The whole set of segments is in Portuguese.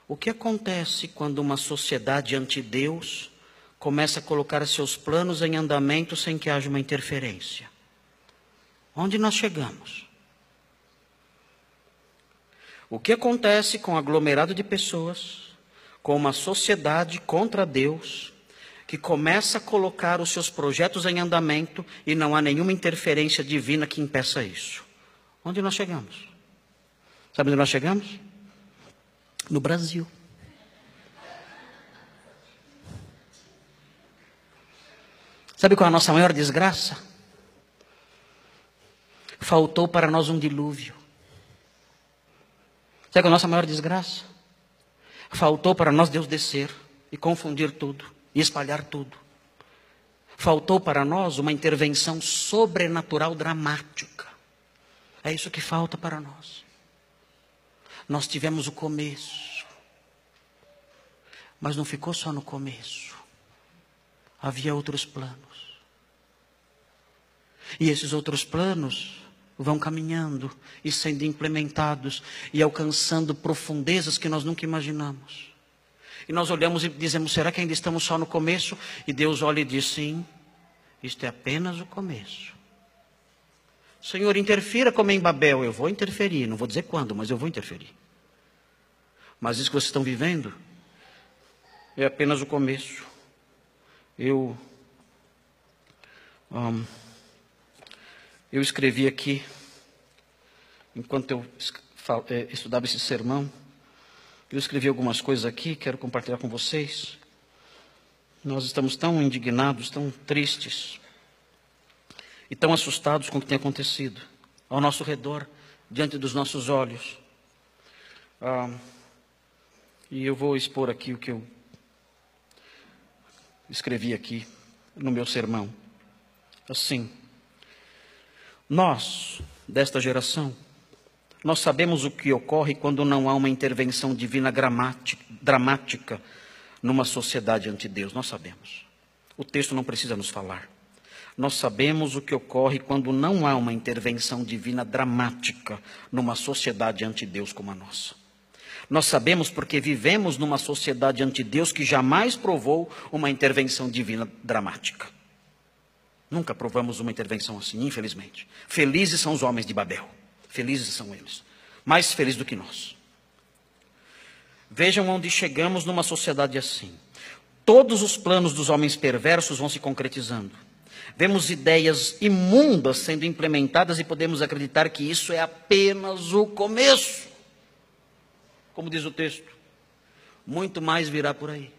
O que acontece quando uma sociedade anti-Deus começa a colocar seus planos em andamento sem que haja uma interferência? Onde nós chegamos? O que acontece com um aglomerado de pessoas, com uma sociedade contra Deus, que começa a colocar os seus projetos em andamento e não há nenhuma interferência divina que impeça isso? Onde nós chegamos? Sabe onde nós chegamos? No Brasil. Sabe qual é a nossa maior desgraça? Faltou para nós um dilúvio. Sabe qual é a nossa maior desgraça? Faltou para nós Deus descer e confundir tudo, e espalhar tudo. Faltou para nós uma intervenção sobrenatural dramática. É isso que falta para nós. Nós tivemos o começo, mas não ficou só no começo. Havia outros planos. E esses outros planos vão caminhando e sendo implementados e alcançando profundezas que nós nunca imaginamos. E nós olhamos e dizemos, será que ainda estamos só no começo? E Deus olha e diz, sim, isto é apenas o começo. Senhor, interfira como em Babel. Eu vou interferir, não vou dizer quando, mas eu vou interferir. Mas isso que vocês estão vivendo é apenas o começo. Eu escrevi aqui, enquanto eu estudava esse sermão, eu escrevi algumas coisas aqui, quero compartilhar com vocês. Nós estamos tão indignados, tão tristes, e tão assustados com o que tem acontecido ao nosso redor, diante dos nossos olhos. E eu vou expor aqui o que eu escrevi aqui no meu sermão. Assim, nós, desta geração, nós sabemos o que ocorre quando não há uma intervenção divina dramática numa sociedade ante Deus. Nós sabemos. O texto não precisa nos falar. Nós sabemos o que ocorre quando não há uma intervenção divina dramática numa sociedade ante Deus como a nossa. Nós sabemos porque vivemos numa sociedade ante Deus que jamais provou uma intervenção divina dramática. Nunca provamos uma intervenção assim, infelizmente. Felizes são os homens de Babel. Felizes são eles. Mais felizes do que nós. Vejam onde chegamos numa sociedade assim. Todos os planos dos homens perversos vão se concretizando. Vemos ideias imundas sendo implementadas e podemos acreditar que isso é apenas o começo. Como diz o texto, muito mais virá por aí.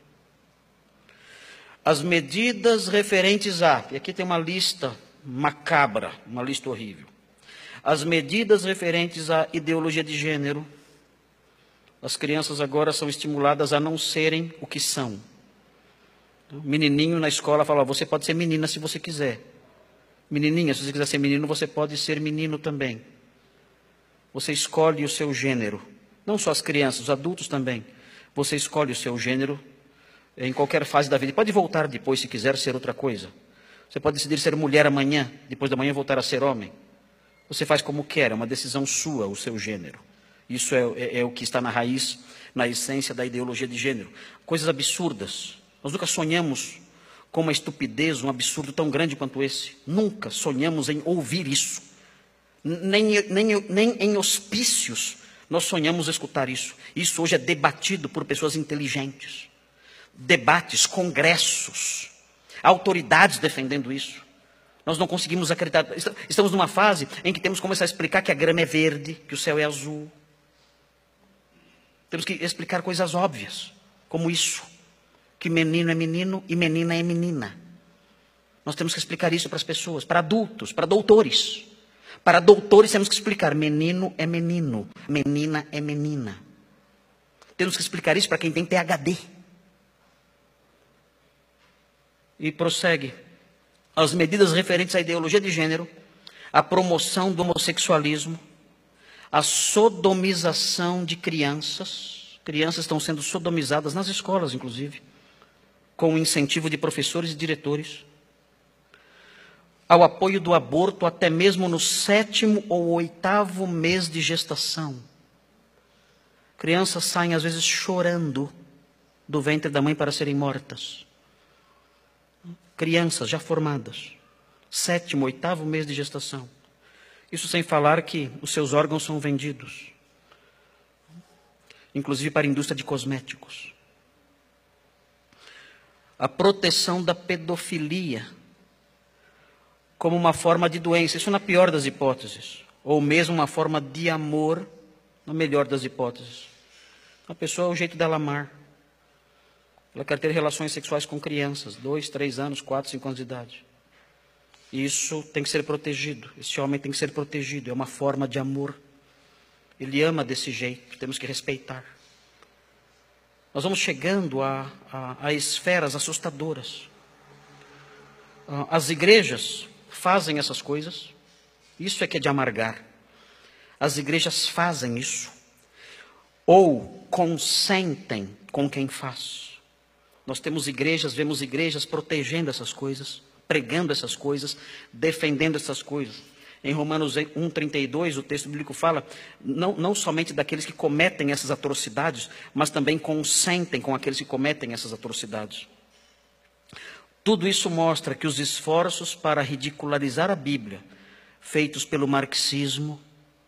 As medidas referentes a, e aqui tem uma lista macabra, uma lista horrível. As medidas referentes à ideologia de gênero, as crianças agora são estimuladas a não serem o que são. O menininho na escola fala, você pode ser menina se você quiser. Menininha, se você quiser ser menino, você pode ser menino também. Você escolhe o seu gênero. Não só as crianças, os adultos também. Você escolhe o seu gênero em qualquer fase da vida. Pode voltar depois, se quiser ser outra coisa. Você pode decidir ser mulher amanhã, depois da manhã voltar a ser homem. Você faz como quer, é uma decisão sua, o seu gênero. Isso é o que está na raiz, na essência da ideologia de gênero. Coisas absurdas. Nós nunca sonhamos com uma estupidez, um absurdo tão grande quanto esse. Nunca sonhamos em ouvir isso. Nem em hospícios nós sonhamos escutar isso. Isso hoje é debatido por pessoas inteligentes. Debates, congressos, autoridades defendendo isso. Nós não conseguimos acreditar. Estamos numa fase em que temos que começar a explicar que a grama é verde, que o céu é azul. Temos que explicar coisas óbvias, como isso. Que menino é menino e menina é menina. Nós temos que explicar isso para as pessoas, para adultos, para doutores. Para doutores temos que explicar, menino é menino, menina é menina. Temos que explicar isso para quem tem PhD. E prossegue. As medidas referentes à ideologia de gênero, a promoção do homossexualismo, a sodomização de crianças. Crianças estão sendo sodomizadas nas escolas, inclusive, com o incentivo de professores e diretores. Ao apoio do aborto até mesmo no 7º ou 8º mês de gestação. Crianças saem às vezes chorando do ventre da mãe para serem mortas. Crianças já formadas, 7º, 8º mês de gestação. Isso sem falar que os seus órgãos são vendidos, inclusive para a indústria de cosméticos. A proteção da pedofilia como uma forma de doença, isso na pior das hipóteses, ou mesmo uma forma de amor, na melhor das hipóteses. A pessoa é o jeito dela amar. Ela quer ter relações sexuais com crianças, 2, 3 anos, 4, 5 anos de idade. E isso tem que ser protegido. Esse homem tem que ser protegido. É uma forma de amor. Ele ama desse jeito. Temos que respeitar. Nós vamos chegando a esferas assustadoras. As igrejas fazem essas coisas. Isso é que é de amargar. As igrejas fazem isso. Ou consentem com quem faz. Nós temos igrejas, vemos igrejas protegendo essas coisas, pregando essas coisas, defendendo essas coisas. Em Romanos 1,32, o texto bíblico fala não somente daqueles que cometem essas atrocidades, mas também consentem com aqueles que cometem essas atrocidades. Tudo isso mostra que os esforços para ridicularizar a Bíblia, feitos pelo marxismo,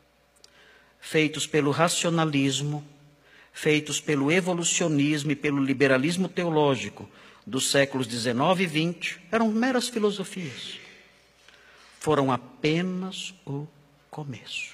feitos pelo racionalismo, feitos pelo evolucionismo e pelo liberalismo teológico dos séculos 19 e 20, eram meras filosofias. Foram apenas o começo.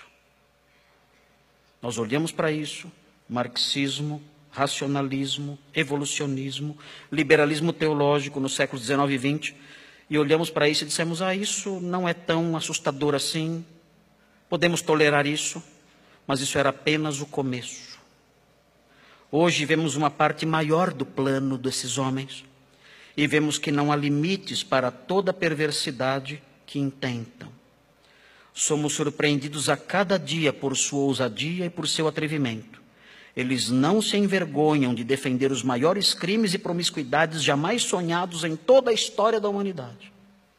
Nós olhamos para isso, marxismo, racionalismo, evolucionismo, liberalismo teológico nos séculos 19 e 20, e olhamos para isso e dissemos, isso não é tão assustador assim, podemos tolerar isso, mas isso era apenas o começo. Hoje vemos uma parte maior do plano desses homens e vemos que não há limites para toda a perversidade que intentam. Somos surpreendidos a cada dia por sua ousadia e por seu atrevimento. Eles não se envergonham de defender os maiores crimes e promiscuidades jamais sonhados em toda a história da humanidade.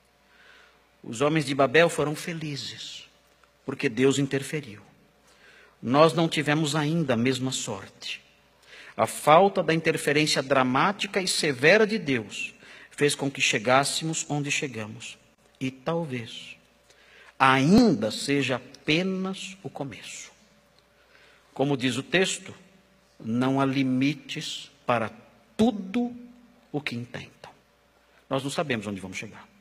Os homens de Babel foram felizes, porque Deus interferiu. Nós não tivemos ainda a mesma sorte. A falta da interferência dramática e severa de Deus fez com que chegássemos onde chegamos. E talvez ainda seja apenas o começo. Como diz o texto, não há limites para tudo o que intentam. Nós não sabemos onde vamos chegar.